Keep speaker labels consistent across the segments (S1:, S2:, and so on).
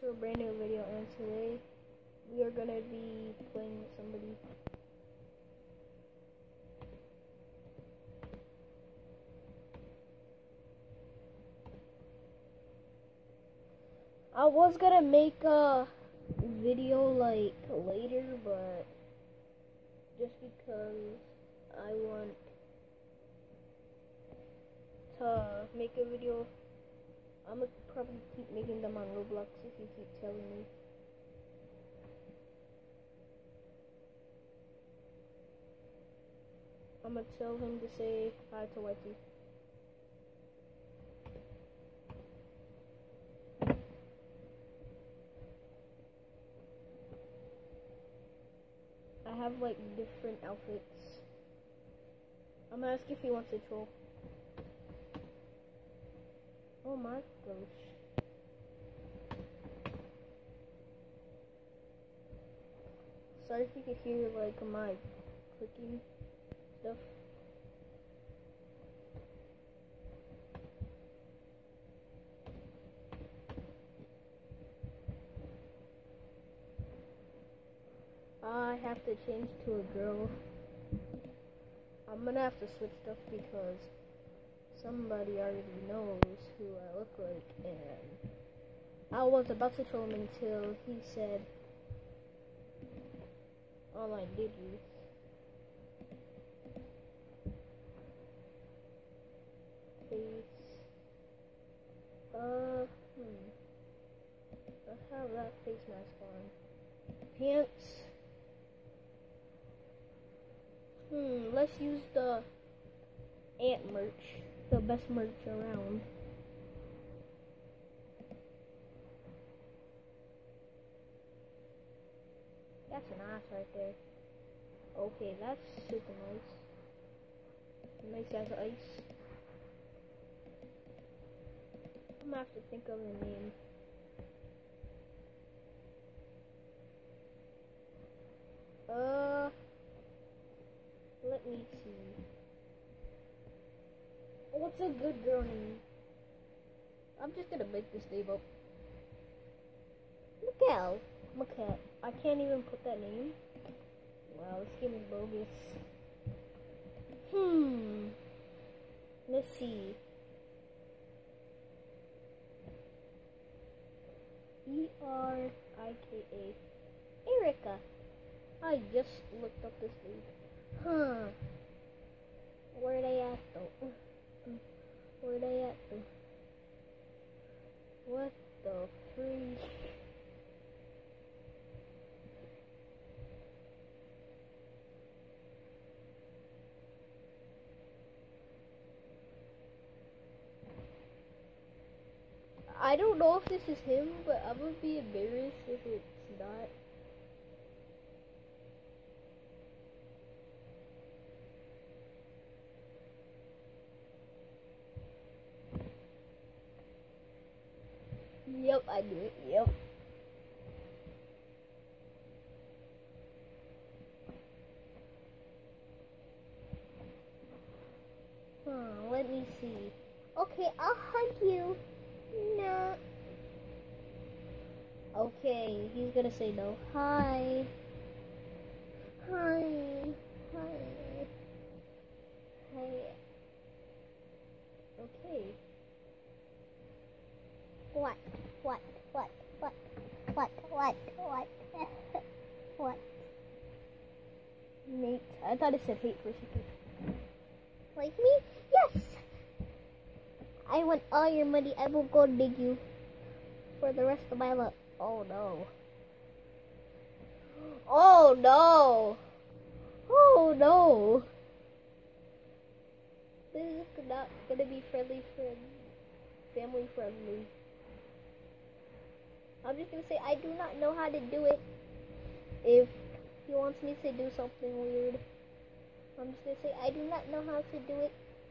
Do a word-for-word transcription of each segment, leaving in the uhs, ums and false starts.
S1: to a brand new video, and today we are gonna be playing with somebody. I was gonna make a video like later, but just because I want to make a video, I'm gonna probably keep making them on Roblox if you keep telling me. I'm gonna tell him to say hi to Whitey. I have like different outfits. I'm gonna ask if he wants to troll. Oh my gosh. Sorry if you could hear like my clicking stuff. I have to change to a girl. I'm gonna have to switch stuff because somebody already knows who I look like, and I was about to troll him until he said, "Online, did you?" Face. Uh, hmm. I have that face mask on. Pants. Hmm, let's use the ant merch. The best merch around. That's an ass right there. Okay, that's super nice. Nice as ice. I'm gonna have to think of a name. Uh, let me see. What's a good girl name? I'm just gonna make this name up. Mikkel. Mikkel. I can't even put that name. Wow, this game is bogus. Hmm. Let's see. E R I K A. Erica. I just looked up this dude. Huh. Where they at though? Where they at though? What the freak? I don't know if this is him, but I'm gonna be embarrassed if it's not. Yep, I do it. Yep. Huh, let me see. Okay, I'll hug you. No. Okay, he's gonna say no. Hi. Hi. Hi. Hi. Okay. What? What? What? What? What? What? What? What? Nate. I thought it said hate for a second. Like me? Yes! I want all your money. I will go dig you for the rest of my life. Oh no. Oh no. Oh no. This is not gonna be friendly friend family friendly. I'm just gonna say I do not know how to do it. If he wants me to do something weird, I'm just gonna say I do not know how to do it.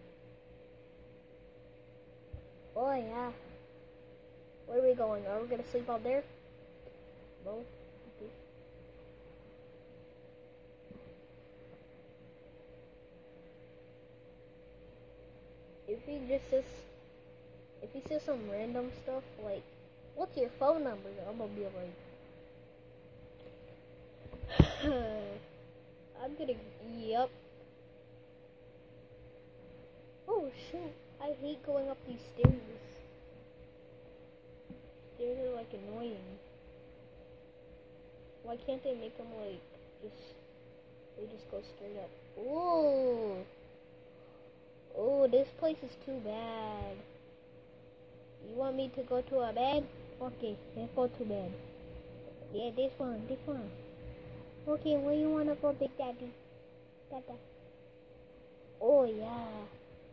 S1: Oh yeah. Where are we going? Are we gonna sleep out there? No. Okay. If he just says, if he says some random stuff like What's your phone number? I'm gonna be like, I'm gonna, yep. Oh shoot, I hate going up these stairs. Stairs are like annoying. Why can't they make them like, just, they just go straight up? Ooh. Oh, this place is too bad. You want me to go to a bed? Okay, let's go to bed. Yeah, this one, this one. Okay, where you wanna go, Big Daddy? Dada. Oh yeah.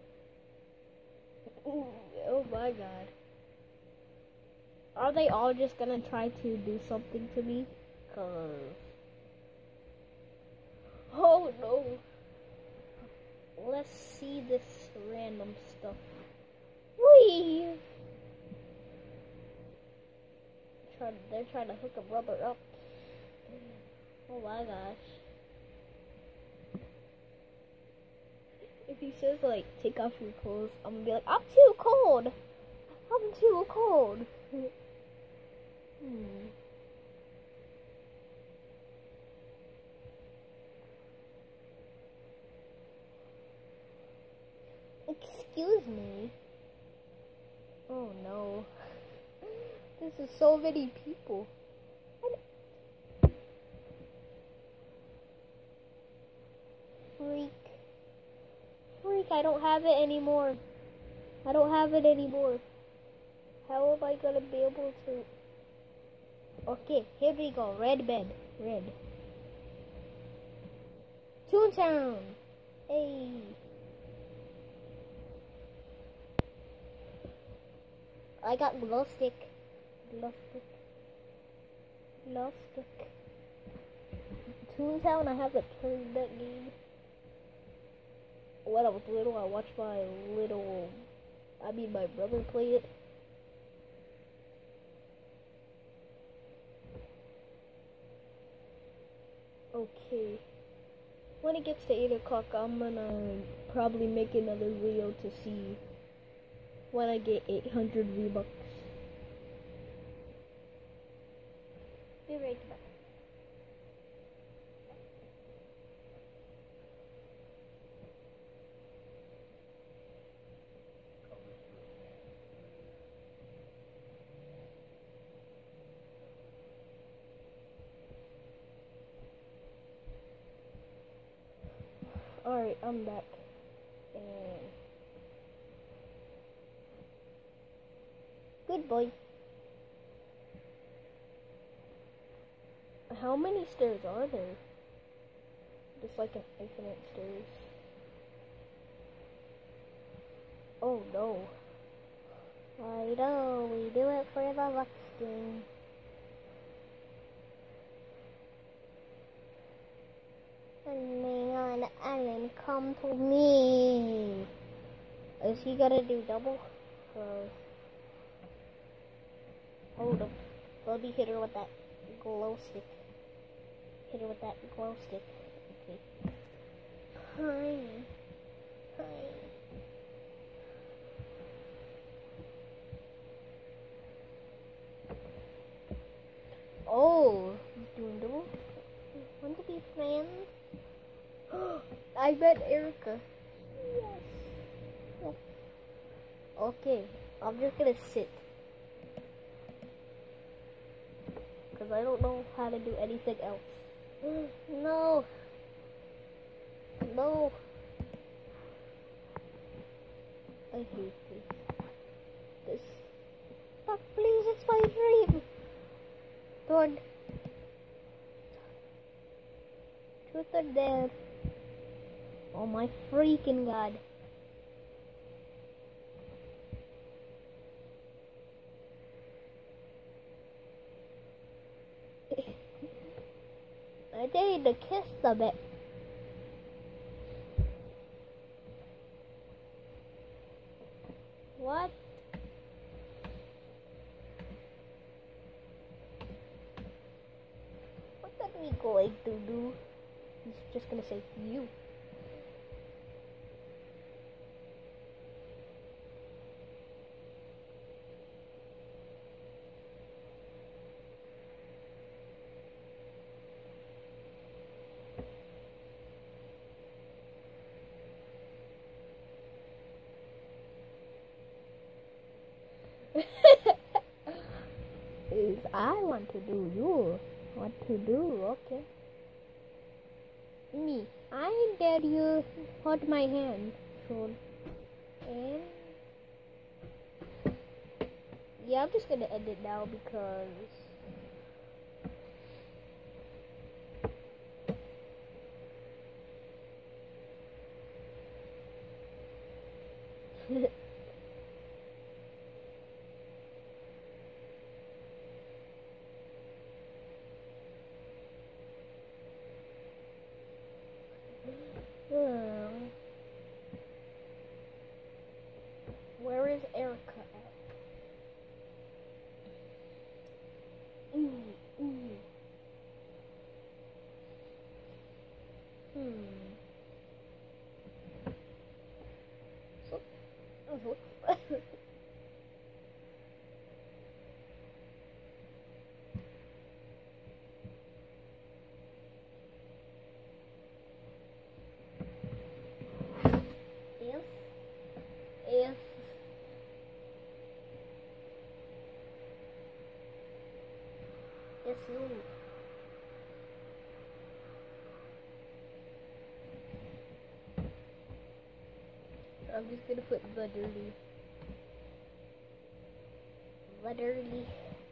S1: Ooh, oh my god. Are they all just gonna try to do something to me? Cause... Oh no. Let's see this random stuff. Whee! Try, they're trying to hook a brother up. Oh my gosh. If he says like, take off your clothes, I'm gonna be like, I'm too cold. I'm too cold. hmm. Excuse me. Oh no. This is so many people. Freak. Freak, I don't have it anymore. I don't have it anymore. How am I gonna be able to? Okay, here we go. Red bed. Red. Toontown. Hey. I got glow stick. Glow stick. Glow stick. Toontown, I have a turn that game. When I was little, I watched my little, I mean my brother play it. Okay. When it gets to eight o'clock, I'm gonna probably make another video to see when I get eight hundred V-Bucks. Be right back. Alright, I'm back. And good boy. How many stairs are there? Just like an infinite stairs. Oh no. I know, we do it for the luck game. Coming on, Alan, come to me. Is he gonna do double? Uh, hold up. Let me hit her with that glow stick. Hit her with that glow stick. Okay. Hi. Hi. Oh, he's doing double. Want to be friends? I met Erica. Yes. Yes. Okay, I'm just gonna sit. Because I don't know how to do anything else. No. No. I hate this. This. But please, it's my dream. Don't. Truth or dare. Oh my freaking god. I dare you to kiss the bit. What? What are we going to do? He's just gonna say you. is I want to do. You want to do, okay. Me, I dare you hold my hand. So, and yeah, I'm just gonna end it now because where is Erica at? Ooh, ooh. Hmm. So, oh, if, if, if you I'm just gonna put literally, literally,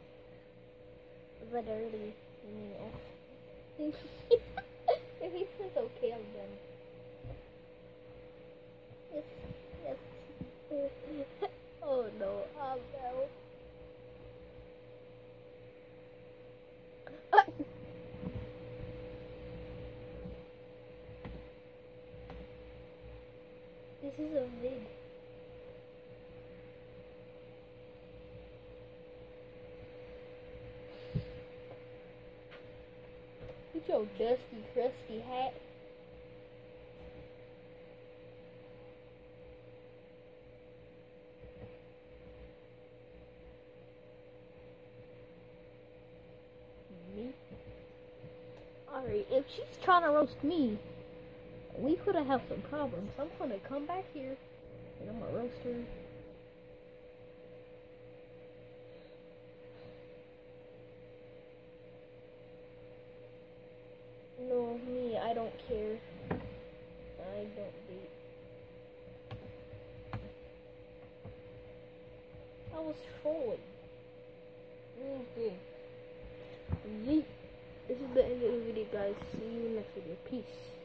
S1: literally, I mean, if, if he says okay, I'm done. Yes, yes. Oh no, I'm out. Ah. This is a vid. Look at your dusty, crusty hat. Me? Alright, if she's trying to roast me, we could have had some problems. I'm gonna come back here and I'm gonna roast her. No, me, I don't care. I don't date. I was trolling. Okay. Yeet. This is the end of the video, guys. See you next video. Peace.